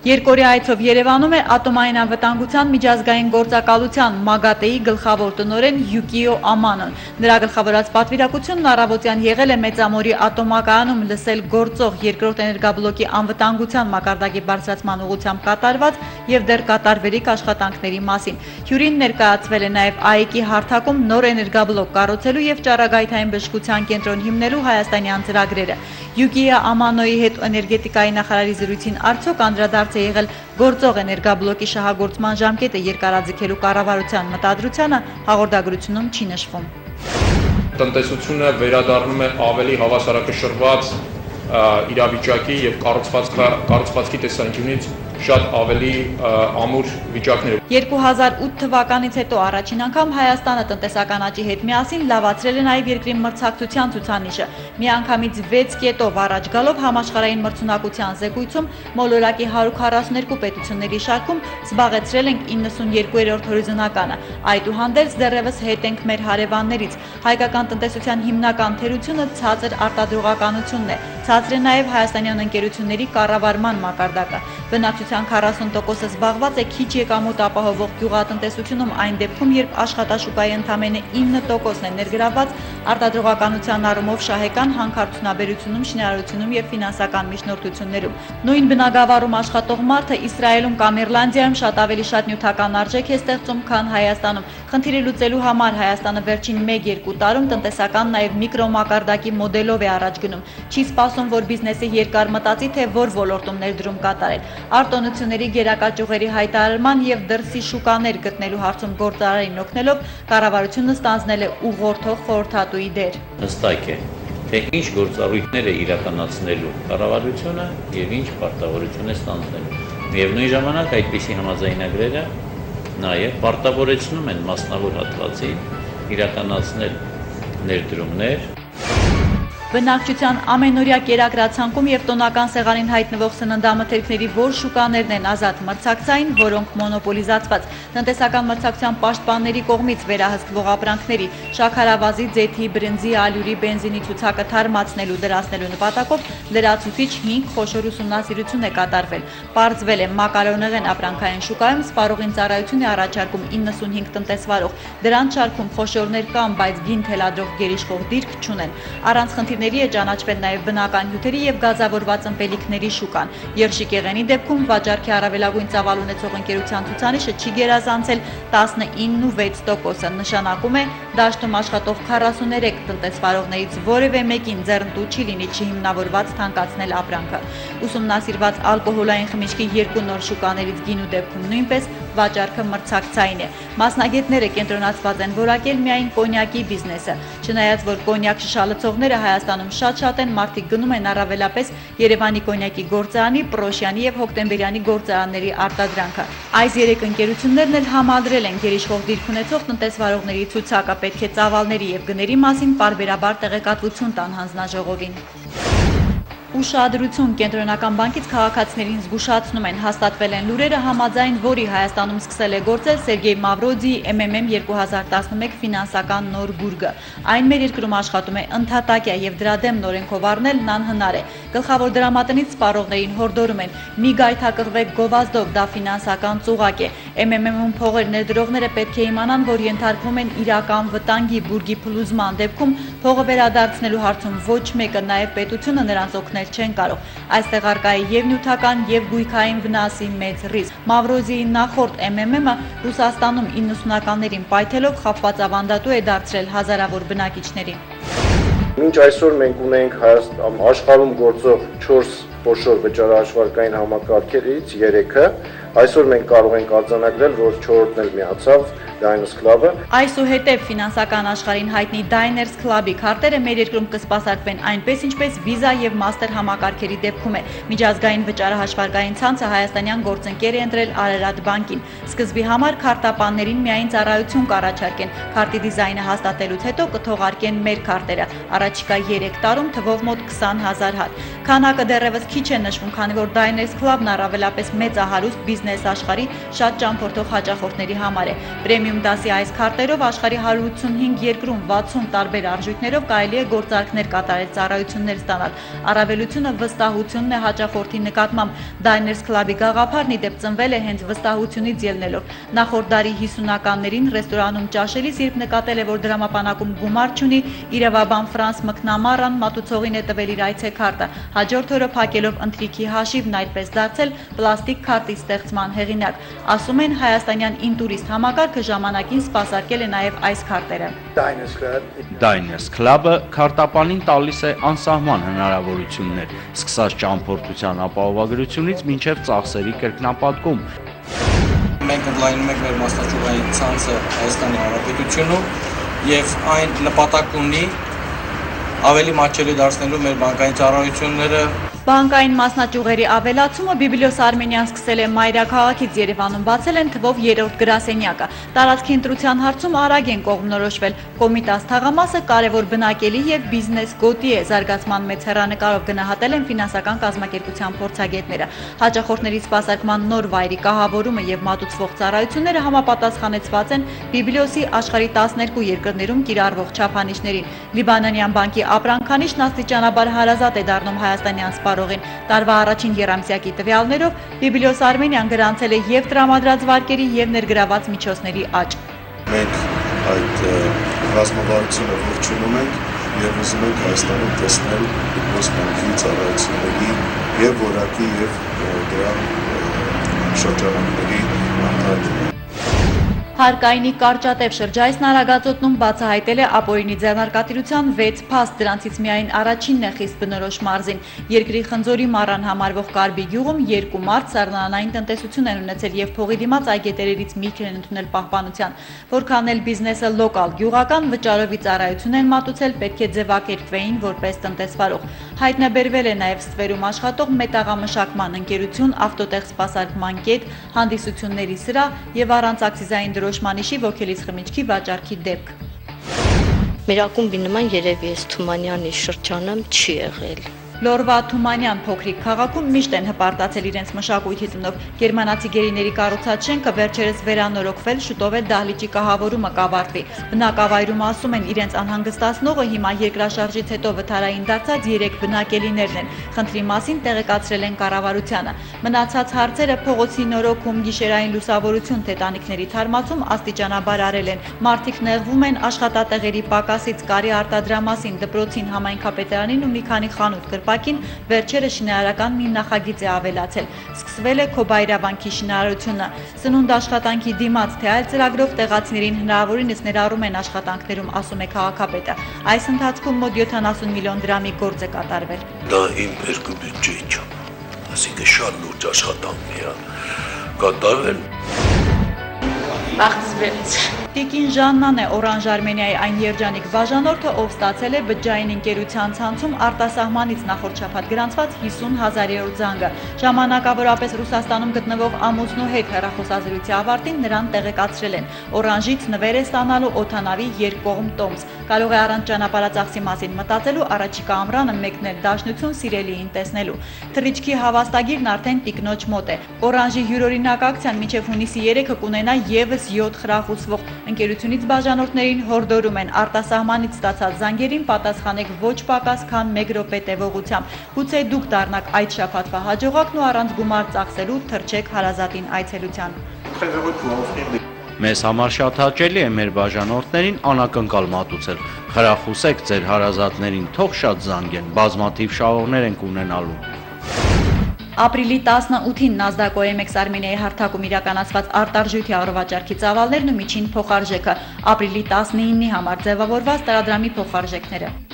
Երկորյա այցով Երևանում է Ատոմային անվտանգության միջազգային գործակալության ՄԱԳԱՏԵ-ի գլխավոր տնօրեն Յուկիո Ամանոն։ Նրա գլխավորած պատվիրակությունն առավոտյան եղել է Մեծամորի ատոմակայանում լսել գործող երկրորդ էներգաբլոկի անվտանգության մակարդակի բարձրացման ուղղությամբ կատարված եւ դեռ կատարվելիք աշխատանքների մասին։ Հյուրին ներկայացվել է նաեւ ԱԵԿ-ի հարթակում նոր էներգաբլոկ կառուցելու եւ ճառագայթային բժշկության կենտրոն հիմնելու հայաստանյան ծրագրերը։ Յուկիո Ամանոյի հետ էներգետիկայի նախարարի զրույցին արդյոք անդրադարձ է եղել գործող էներգաբլոկի շահագործման ժամկետը երկարաձգելու կառավարության մտադրությանը հաղորդագրությունում չի նշվում։ Տնտեսությունը վերադառնում է ավելի հավասարակշռված իրավիճակի եւ կառուցվածքի տեսանկյունից շատ ավելի ամուր վիճակներով։ 2008 թվականից հետո առաջին անգամ Հայաստանը տնտեսական աճի հետ միասին լավացրել է նաև երկրի մրցակցության ցուցանիշը։ Միանգամից 6 կետով առաջ գալով համաշխարհային մրցունակության զեկույցում մոլորակի 142 պետությունների շարքում զբաղեցրել ենք 92-րդ հորիզոնականը։ Այդուհանդերձ դեռևս հետ ենք մեր հարևաններից։ Հայկական տնտեսության հիմնական թերությունը ցածր արտադրողականությունն է։ Ցածր է նաև հայաստանյան ընկերությունների կառավարման մակարդակը։ Բնակչության 40%-ը զբաղված է քիչ եկամուտ ապահովող գյուղատնտեսությունում այն դեպքում, երբ աշխատաշուկայի ընդամենը 9%-ն է ներգրավված արտադրողականության առումով շահեկան հանքարդյունաբերությունում, շինարարությունում եւ ֆինանսական միջնորդություններում։ Նույն բնագավառում աշխատող մարդը Իսրայելում կամ Իռլանդիայում շատ ավելի շատ նյութական արժեք է ստեղծում, քան Հայաստանում։ Խնդիրը լուծելու համար Հայաստանը վերջին 1-2 տարում տնտեսական նաեւ միկրոմակարդակի մոդելով է առաջ գնում։ Չի սպասում, որ բիզնեսը երկար մտածի, թե որ ոլորտում ներդրում կատարել։ Արտոնությունների գերակաճյուղերի հայտարարման եւ դրսի շուկաներ գտնելու հարցում գործարարին օգնելով կառավարությունը ստանձնել է ուղղորդող խորհրդատուի դեր։ Հստակ է, թե ինչ գործառույթներ է իրականացնելու կառավարությունը եւ ինչ պարտավորություն է ստանձնելու։ Միևնույն ժամանակ այդպիսի համաձայնագրերը նաեւ պարտավորեցնում են մասնավոր հատվածին իրականացնել ներդրումներ։ Բնակչության ամենօրյա կերակրացանկում եւ տոնական սեղանին հայտնվող սննդամթերքների որ շուկաներն են ազատ մրցակցային, որոնք մոնոպոլիզացված տնտեսական մրցակցության պաշտպանների կողմից վերահսկվող ապրանքների շաքարավազի, ձեթի, բրինձի, ալյուրի, բենզինի ցուցակը թարմացնելու դրացնելու նպատակով լրացուցիչ 5 խոշոր ուսումնասիրություն է կատարվել։ Պարզվել է մակարոնեղեն ապրանքային շուկայում սպառողին ծառայություն է առաջարկում 95 տնտեսվարող։ Դրանց շարքում խոշորներ կան, բայց գին թելադրող գերիշխող դիրք չունեն։ Առանց խնդիրների է ճանաչվել նաև բնական հյութերի եւ գազավորված ըմպելիքների շուկան։ Երշիկեղենի դեպքում վաճառքի առավելագույն ծավալ ունեցող ընկերության ցուցանիշը չի գերազանցել 19.6%-ը, նշանակում է դաշտում աշխատող 43 տնտեսվարողներից որևէ մեկին ձեռնտու չի լինի չհիմնավորված թանկացնել ապրանքը։ Ուսումնասիրված ալկոհոլային խմիչքի 2 նոր շուկաներից գինու դեպքում նույնպես վաճառքը մրցակցային է։ Մասնագետները կենտրոնացված են որակել միայն կոնյակի բիզնեսը։ Չնայած որ կոնյակ շշալցողները Հայաստանում շատ են, մարդիկ գնում են առավելապես Երևանի կոնյակի գործարանի, Պրոշյանի եւ Հոկտեմբերյանի գործարանների արտադրանքը։ Այս 3 ընկերություններն էլ համադրել են գերիշխող դիրք ունեցող տնտեսվարողների ցուցակը, պետք է ծավալների եւ գների մասին պարբերաբար տեղեկատվություն տան հանձնաժողովին։ Ուշադրություն կենտրոնական բանկից քաղաքացիներին զգուշացնում են, հաստատվել են լուրերը, համաձայն որի Հայաստանում սկսել է գործել Սերգեյ Մավրոդիի MMM 2011 ֆինանսական նոր բուրգը։ Այն մեր երկրում աշխատում է ընդհատակյա եւ դրա դեմ նորենքով առնելն անհնար է։ Գլխավոր դրամատնից սպառողներին հորդորում են՝ մի գայթակղվեք գովազդով, դա ֆինանսական ծուղակ է։ MMM-ում փողեր ներդրողները պետք է իմանան, որ ենթարկվում են իրական վտանգի բուրգի փլուզման դեպքում փողը վերադարձնելու հարցում ոչ մեկը, նաեւ պետությունը նրանց օգնել չեն կարող։ Այստեղ առկա է եւ նյութական եւ գույքային վնասի մեծ ռիսկ։ Մավրոդիի նախորդ MMM-ը Ռուսաստանում 90-ականներին պայթելով խաբված ավանդատու է դարձրել հազարավոր բնակիչներին։ Մինչ այսօր մենք ունենք աշխարհում գործող 4 խոշոր վճարահաշվարկային համակարգերից 3-ը, այսօր մենք կարող ենք արձանագրել, որ 4-ն էլ միացավ Diners Club-ը։ Այսուհետև ֆինանսական աշխարհին հայտնի Diners Club-ի քարտերը մեր երկրում կսպասարկվեն այնպես, ինչպես Visa եւ Master համակարգերի դեպքում է։ Միջազգային վճարահաշվարկային ցանցը հայաստանյան գործընկեր է ընտրել Արարատ բանկին։ Սկզբի համար քարտապաններին միայն ծառայություն կառաջարկեն։ Քարտի դիզայնը հաստատելուց հետո կթողարկեն մեր քարտերը։ Առաջիկա 3 տարում թվով մոտ 20,000 հատ։ Քանակը դեռևս քիչ է նշվում, քանի որ Diners Club-ն առավելապես մեծահարուստ բիզնես աշխարհի շատ ճամփորդող հաճախորդների համար է։ պրեմիում դասի այս քարտերով աշխարհի 185 երկրում 60 տարբեր արժույթներով կարելի է գործարքներ կատարել, ծառայություններ ստանալ։ Առավելությունը վստահությունն է հաճախորդի նկատմամբ։ Diners Club-ի գաղափարն ի դեպ ծնվել է հենց վստահությունից ելնելով։ Նախորդ դարի 50-ականներին ռեստորանում ճաշելիս, երբ նկատել է, որ դրամապանակում գումար չունի, իրավաբան Ֆրանս Մկնամարան մատուցողին է տվել իր այցեքարտը։ Հաջորդ օրը փակելով ընթրիքի հաշիվն այդպես դարձել պլաստիկ քարտի ստեղծման հեղինակ։ Ասում են հայաստանյան ինտուրիստ համակարգը ժամանակին սպասարկել է նաև այս քարտերը։ Diners Club-ը քարտապանին տալիս է անսահման հնարավորություններ, սկսած ճամփորդության ապահովագրությունից մինչև ծախսերի կրկնապատկում։ Մենք ընդլայնում ենք մեր մասնաճյուղային ցանցը Հայաստանի Հանրապետությունում եւ այն նպատակ ունի ավելի մատչելի դարձնելու մեր բանկային ծառայությունները։ Բանկային մասնաճյուղերի ավելացումը Բիբլիոս Արմենիան սկսել է մայրաքաղաքից Երևանում բացել են թվով 3-րդ գրասենյակը։ Տարածքի ընտրության հարցում արագ են կողմնորոշվել։ Կոմիտաս թաղամասը կարևոր բնակելի եւ բիզնես գոտի է, զարգացման մեծ հեռանկարով գնահատել են ֆինանսական կազմակերպության փորձագետները։ Հաճախորդների սպասարկման նոր վայրի կահավորումը եւ մատուցվող ծառայությունները համապատասխանեցված են Բիբլիոսի աշխարհի 12 երկրներում կիրառվող չափանիշներին։ Լիբանանյան բանկի ապրանքանիշն աստիճանաբար հարազատ է դառնում հայաստանյան սպառողին։ Տարվա առաջին եռամսյակի տվյալներով Բիբլիոս Արմենիան գրանցել է եւ տրամադրած վարկերի եւ ներգրաված միջոցների աճ։ Մենք այդ ռազմավարությունը ողջունում ենք եւ ուզում ենք Հայաստանում տեսնել Բիբլիոս բանկի ծառայությունների եւ որակի եւ դրա շրջանակների անդամները։ Հարկայինի կարճատև շրջայցն Արագածոտնում բացահայտել է ապօրինի ձեռնարկատիրության 6 փաստ, դրանցից միայն առաջինն է խիստ բնորոշ մարզին։ Երկրի Խնձորի մառան համարվող Կարբի գյուղում 2 մարդ սառնարանային տնտեսություն են ունեցել եւ փողի դիմաց այգետերերից միտք են ընդունել պահպանության։ Որքան էլ բիզնեսը լոկալ գյուղական վճարովի ծառայություն են մատուցել, պետք է ձևակերպվեին որպես տնտեսվարող։ Հայտնաբերվել է նաև ստվերում աշխատող մետաղամշակման ընկերություն, ավտոտեղ սպասարկման կետ, հանդիսությունների սրահ եւ առանց ակցիզային դրոշմանիշի ոգելից խմիչքի վաճառքի դեպք։ Մեր ակումբի նման երևի էս Թումանյանի շրջանում չի եղել։ Լորվա Թումանյան փոքրիկ քաղաքում միշտ են հպարտացել իրենց մշակույթի ծնով։ Գերմանացի գերիների կառուցած շենքը վերջերս վերանորոգվել, շուտով է դահլիճի կահավորումը կավարտվի։ Բնակավայրում ասում են, իրենց անհանգստացնողը հիմա երկրաշարժից հետո վթարային դարձած 3 բնակելիներն են։ Խնդրի մասին տեղեկացրել են կառավարությանը։ Մնացած հարցերը փողոցի նորոգում, գիշերային լուսավորություն, տետանիկների թարմացում աստիճանաբար արել են։ Մարդիկ նեղվում են աշխատատեղերի պակասից, կարի արտադրամասին, դպրոցին, համայնքապետարանին ու մի քանի խանութ Պակին վերջերը շինարարական մի նախագիծ է ավելացել։ Սկսվել է Քոբայրավանքի շինարարությունը։ Սնունդ աշխատանքի դիմաց, թե այլ ծրագրով տեղացիներին հնարավորինս ներառում են աշխատանքներում, ասում է քաղաքապետը։ Այս ընթացքում մոտ 70 միլիոն դրամի գործ է կատարվել։ Դա իմ երկու բյուջեի չէ։ Այսինքն շատ լուրջ աշխատանքներ է կատարվել։ Բախտվեց։ Տիկին Ժաննան է Օրանժ Արմենիայի այն երջանիկ բաժանորդը, ով ստացել է բջջային ընկերության ցանցում արտասահմանից նախորդ շաբաթ գրանցված 50,000-րդ զանգը։ Ժամանակավորապես Ռուսաստանում գտնվող ամուսնու հետ հեռախոսազրույցի ավարտին նրան տեղեկացրել են։ Օրանժից նվեր է ստանալու օդանավի երկկողմ տոմս։ Կարող է առանց ճանապարհածախսի մասին մտածելու առաջիկա ամռանը մեկնել դաշնություն սիրելիին տեսնելու։ Թռիչքի հավաստագիրն արդեն տիկնոջ մոտ է։ Օրանժի յուրօրինակ ակցիան մինչև հունիսի 3-ը կունենա եւս 7 խրախուսվող։ Ընկերությունից բաժանորդներին հորդորում են արտասահմանից ստացած զանգերին պատասխանեք ոչ պակաս քան 1 րոպե տևողությամբ։ Գուցե դուք դառնաք այդ շաբաթվա հաջողակն ու առանց գումար ծախսելու թռչեք հարազատին այցելության։ Մեզ համար շատ հաճելի է մեր բաժանորդներին անակնկալ մատուցել։ Խրախուսեք ձեր հարազատներին, թող շատ զանգեն, բազմաթիվ շահողներ ենք ունենալու։ Ապրիլի 18-ին NASDAQ OMX Արմենիայի հարթակում իրականացված արտարժույթի առողջարքի ծավալներն ու միջին փոխարժեքը, ապրիլի 19-ի համար ձևավորված տարադրամի փոխարժեքները։